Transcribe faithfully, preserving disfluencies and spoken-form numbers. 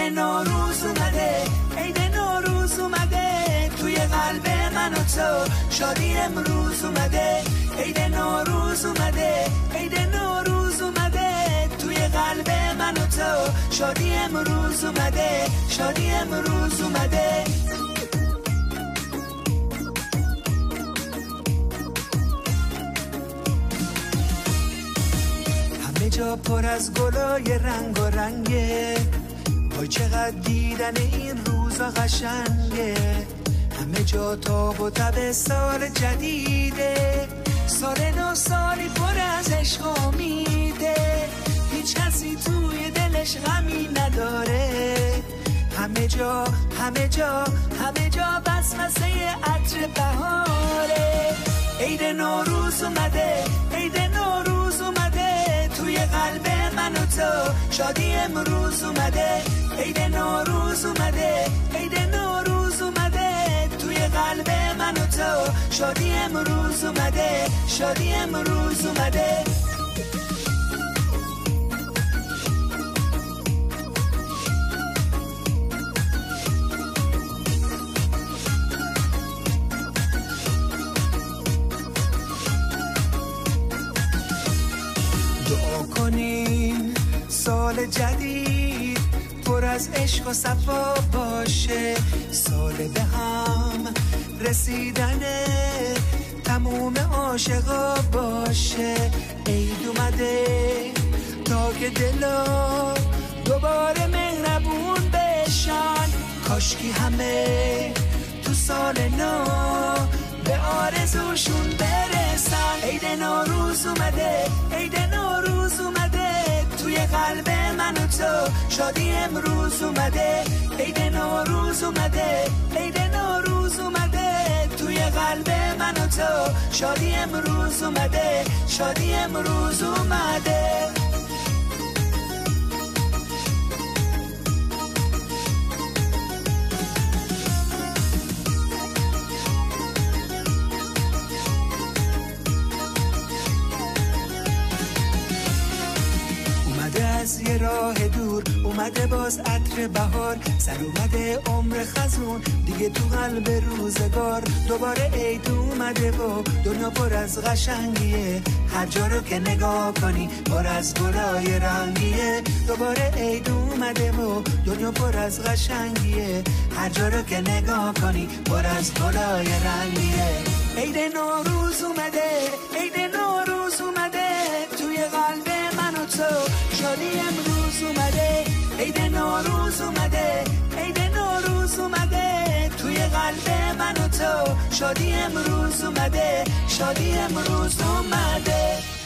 نوروز اومده، عید نوروز اومده، توی قلب من و تو شادی امروز اومده. عید نوروز اومده، عید نوروز اومده، توی قلب من و تو شادی امروز اومده، شادی امروز اومده. همه جا پر از گلای رنگ و رنگه، وای چقدر دیدن این روزا قشنگه. همه جا تاب و تب سال جدیده، سال نو سالی پر از عشق و امیده، هیچ کسی توی دلش غمی نداره. همه جا همه جا همه جا وسوسه عطر بهاره. عید نوروز اومده، عید نوروز اومده، توی قلب من و تو شادی امروز اومده. عید نوروز اومده، عید نوروز اومده، توی قلب من و تو شادی امروز اومده، شادی امروز اومده. دعا کنین سال جدید پر از عشق و صفا باشه، سال به هم رسیدن تموم عاشقا باشه. عید اومده تا که دلا دوباره مهربون بشن، کاشکی همه تو سال نو به آرزوشون برسن. عید نوروز اومده، عید نوروز اومده، توی قلب من و تو شادی امروز اومده. عید نوروز اومده، عید نوروز اومده، توی قلب من و تو شادی امروز اومده، شادی امروز اومده. از یه راه دور اومده باز عطر بهار، سر اومده عمر خزون دیگه تو قلب روزگار. دوباره عید اومده و دنیا پر از قشنگیه، هر جا رو که نگاه کنی پر از گلای رنگیه. دوباره عید اومده و دنیا پر از قشنگیه، هر جا رو که نگاه کنی پر از گلای رنگیه. عید نوروز اومده، عید نوروز اومده، توی قلب من و تو شادی امروز اومده. عید نوروز اومده، عید نوروز اومده، توی قلب من و تو شادی امروز اومده، شادی امروز اومده.